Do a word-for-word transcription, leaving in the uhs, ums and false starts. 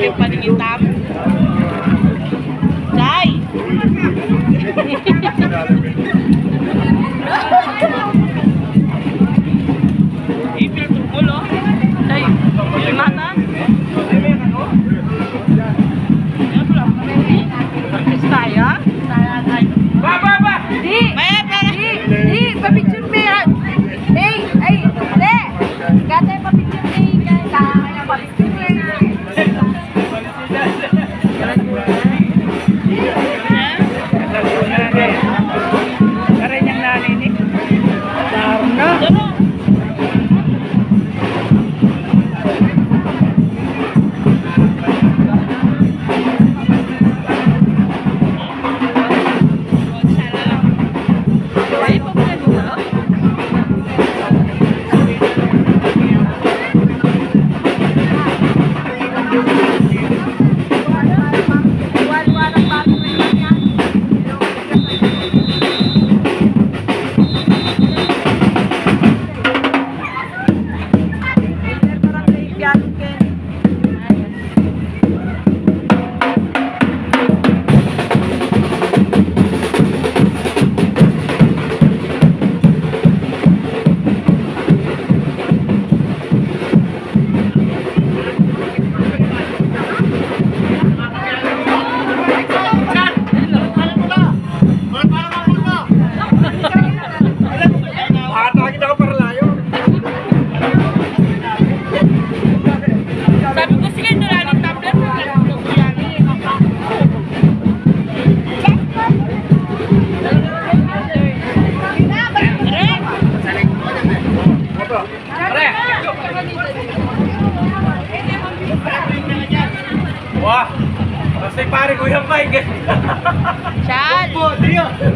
Grabe yung paningitam. Day! Ipil tukul oh. Day, gimana? Saya? Saya tayo. Ba, ba, ba! Di! Maya, para! Di! Di! Papicture mo yan! Hey! Ay! Di! Gata yung papicture mo yan! Kaya papicture mo yan! Karen yung nanay ni. Darna. Wah, kasi pare ko yung bike. Chan!